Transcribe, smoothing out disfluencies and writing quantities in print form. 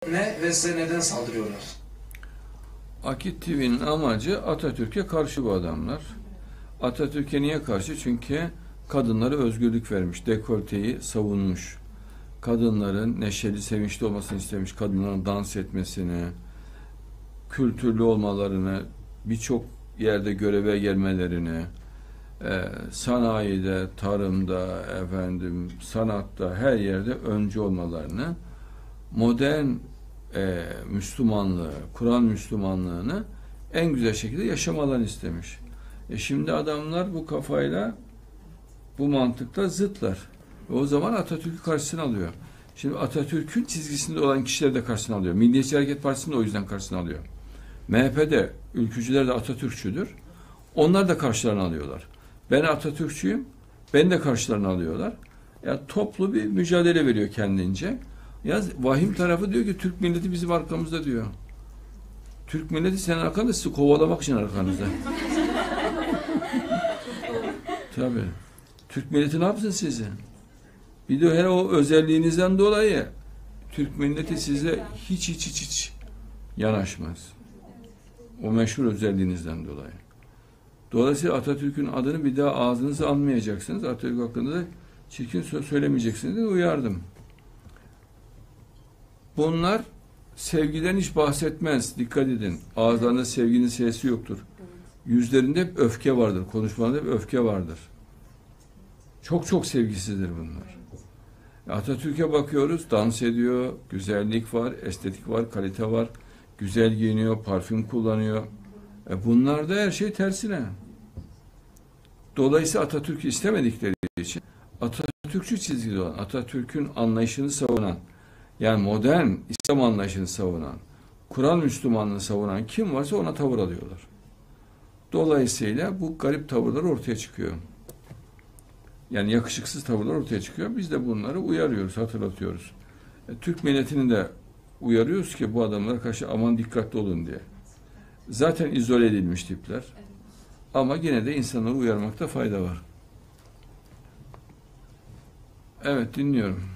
ne ve size neden saldırıyorlar? Akit TV'nin amacı Atatürk'e karşı bu adamlar. Atatürk'e niye karşı? Çünkü kadınlara özgürlük vermiş, dekolteyi savunmuş. Kadınların neşeli, sevinçli olmasını istemiş, kadınların dans etmesini, kültürlü olmalarını, birçok yerde göreve gelmelerini, sanayide, tarımda, sanatta, her yerde öncü olmalarını, modern Müslümanlığı, Kur'an Müslümanlığını en güzel şekilde yaşamalarını istemiş. Şimdi adamlar bu kafayla, bu mantıkla zıtlar. O zaman Atatürk'ü karşısına alıyor. Şimdi Atatürk'ün çizgisinde olan kişileri de karşısına alıyor. Milliyetçi Hareket Partisi'ni de o yüzden karşısına alıyor. MHP'de, ülkücüler de Atatürkçüdür. Onlar da karşılarına alıyorlar. Ben Atatürkçüyüm, beni de karşılarına alıyorlar. Ya toplu bir mücadele veriyor kendince. Ya vahim tarafı diyor ki Türk milleti bizim arkamızda diyor. Türk milleti senin arkanda, sizi kovalamak için arkanızda. Tabii. Türk milleti ne yapsın sizi? Bir de her o özelliğinizden dolayı Türk milleti size hiç yanaşmaz. O meşhur özelliğinizden dolayı. Dolayısıyla Atatürk'ün adını bir daha ağzınıza almayacaksınız. Atatürk hakkında da çirkin söz söylemeyeceksiniz diye uyardım. Bunlar sevgiden hiç bahsetmez. Dikkat edin. Ağızlarında sevginin sesi yoktur. Yüzlerinde hep öfke vardır. Konuşmalarında hep öfke vardır. Çok sevgisizdir bunlar. Atatürk'e bakıyoruz. Dans ediyor. Güzellik var. Estetik var. Kalite var. Güzel giyiniyor. Parfüm kullanıyor. Bunlar da her şey tersine. Dolayısıyla Atatürk'ü istemedikleri için Atatürkçü çizgide olan, Atatürk'ün anlayışını savunan, yani modern İslam anlayışını savunan, Kur'an Müslümanlığını savunan kim varsa ona tavır alıyorlar. Dolayısıyla bu garip tavırlar ortaya çıkıyor. Yani yakışıksız tavırlar ortaya çıkıyor. Biz de bunları uyarıyoruz, hatırlatıyoruz. Türk milletini de uyarıyoruz ki bu adamlara karşı aman dikkatli olun diye. Zaten izole edilmiş tipler. Ama yine de insanları uyarmakta fayda var. Evet, dinliyorum.